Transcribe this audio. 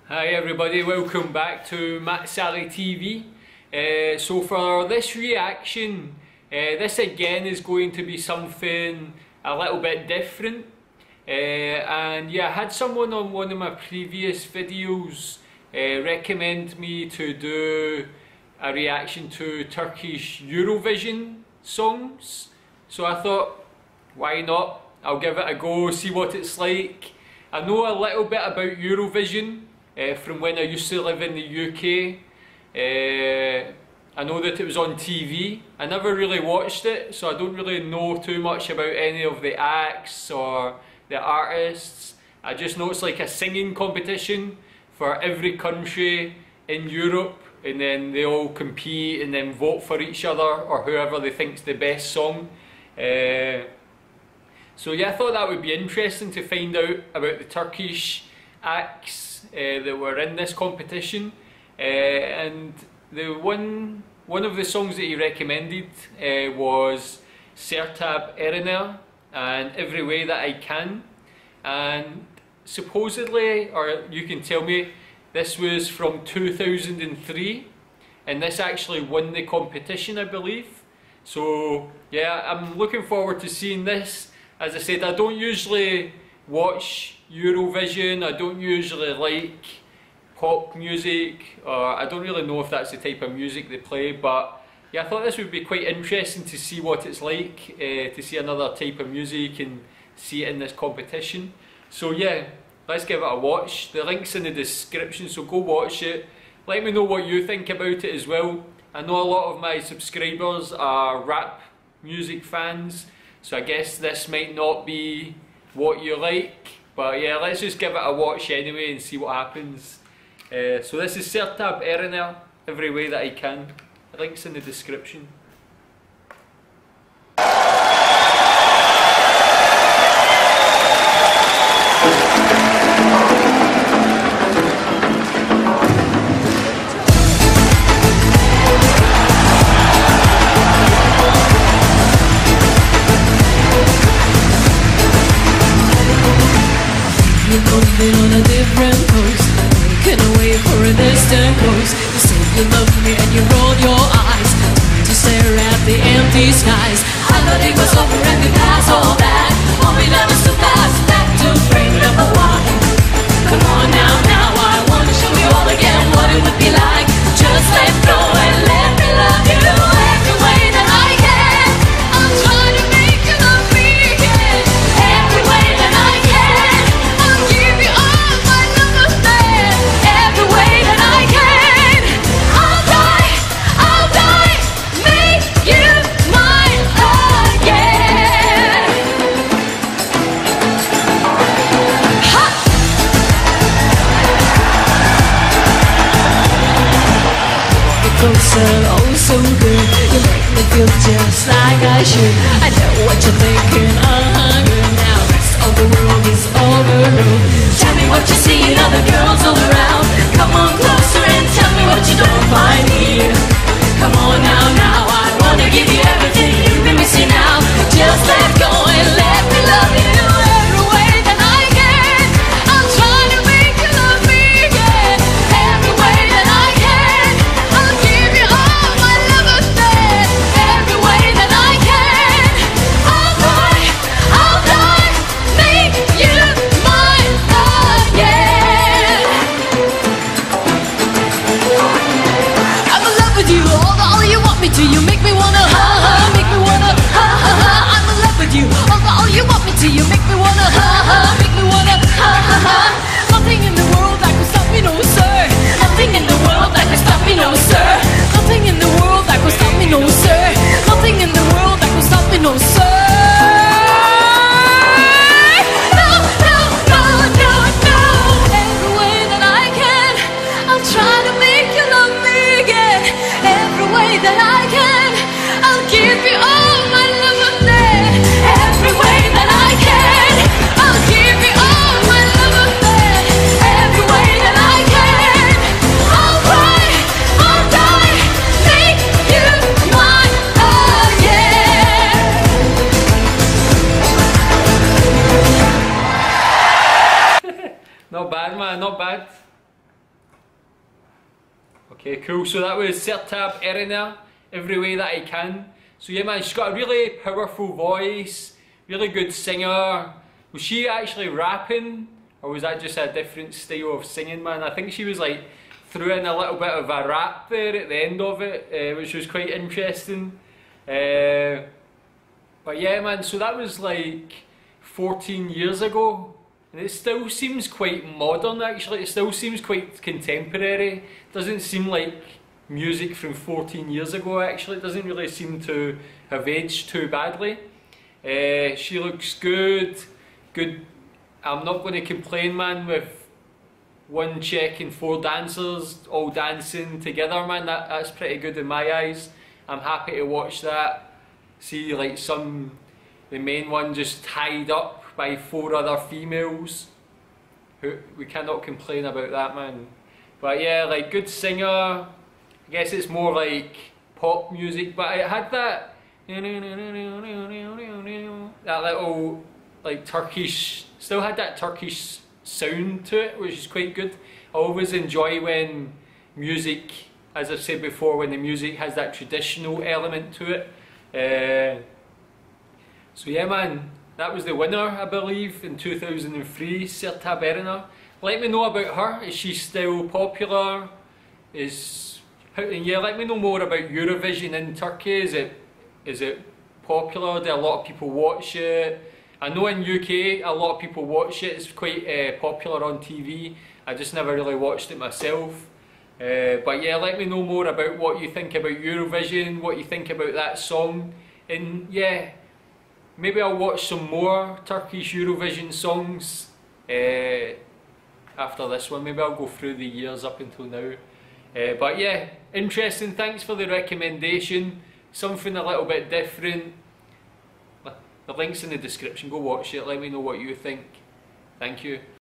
Hi everybody, welcome back to Matt Sally TV. So for this reaction, this again is going to be something a little bit different. And yeah, I had someone on one of my previous videos recommend me to do a reaction to Turkish Eurovision songs. So I thought, why not? I'll give it a go, see what it's like. I know a little bit about Eurovision from when I used to live in the UK. I know that it was on TV. I never really watched it, so I don't really know too much about any of the acts or the artists. I just know it's like a singing competition for every country in Europe, and then they all compete and then vote for each other or whoever they think's the best song. So yeah, I thought that would be interesting to find out about the Turkish acts that were in this competition. And the one of the songs that he recommended was Sertab Erener-Everyway That I Can. And supposedly, or you can tell me, this was from 2003, and this actually won the competition, I believe. So yeah, I'm looking forward to seeing this. As I said, I don't usually watch Eurovision, I don't usually like pop music, or I don't really know if that's the type of music they play, but yeah, I thought this would be quite interesting to see what it's like, to see another type of music and see it in this competition. So yeah, let's give it a watch. The link's in the description, so go watch it. Let me know what you think about it as well. I know a lot of my subscribers are rap music fans, so I guess this might not be what you like, but yeah, let's just give it a watch anyway and see what happens. So this is Sertab Erener, Every Way That I Can. The link's in the description. Moving on a different coast, looking away for a distant coast. You say you love me and you roll your eyes, turn to stare at the empty skies. I thought it was over and we passed all that. All we love is to pass back to bring up a while. Come on now, I want to show you all again what it would be like. Just let go and let me love you every way that I can. I'll try to make you love me again every way that I can. I'll give you all my love affair every way that I can. I'll die, make you mine again. Ha! Closer, oh so good. You make me feel just like I should. I know what you're thinking, good now. Rest of the world is overruled. Tell me what you see in other girls all around. Come on closer and tell me what you don't find here. Come on now, I wanna give you everything you've been missing out. Just let go and let me love you every way that I can. I'll try to make you love me again every way that I can. I'll give you all my love affair every way that I can. I'll die, make you mine again. I'm in love with you, all you want me to. You make me wanna make me wanna I'm in love with you, all you want me to. You make me wanna make me wanna Nothing in the world that could stop me, no sir. Nothing in the world that could stop me, no sir. Nothing in the world that could stop me, no sir. Nothing in the world that could stop me, no sir. No. Every way that I can, I'll try to make you love me again. Every way that I can, I'll give you all my love affair. Every way that I can, I'll give you all my love affair. Every way that I can, I'll cry, I'll die, make you mine again. Not bad, man, not bad. Okay, cool. So that was Sertab Erener, Every Way That I Can. So yeah, man, she's got a really powerful voice, really good singer. Was she actually rapping, or was that just a different style of singing, man? I think she was like threw in a little bit of a rap there at the end of it, which was quite interesting. But yeah, man, so that was like 14 years ago. And it still seems quite modern, actually. It still seems quite contemporary. Doesn't seem like music from 14 years ago, actually. It doesn't really seem to have aged too badly. She looks good. I'm not going to complain, man, with 1 check and 4 dancers all dancing together, man. That's pretty good in my eyes. I'm happy to watch that. See, like, the main one just tied up by 4 other females. We cannot complain about that, man. But yeah, like, good singer. I guess it's more like pop music, but it had that little like Turkish, still had that Turkish sound to it, which is quite good. I always enjoy when music, as I've said before, when the music has that traditional element to it. So yeah, man, that was the winner, I believe, in 2003, Sertab Erener. Let me know about her. Is she still popular? Yeah, let me know more about Eurovision in Turkey. Is it popular? Do a lot of people watch it? I know in UK a lot of people watch it. It's quite popular on TV. I just never really watched it myself. But yeah, let me know more about what you think about Eurovision, what you think about that song. And yeah, maybe I'll watch some more Turkish Eurovision songs after this one. Maybe I'll go through the years up until now. But yeah, interesting. Thanks for the recommendation. Something a little bit different. The link's in the description. Go watch it. Let me know what you think. Thank you.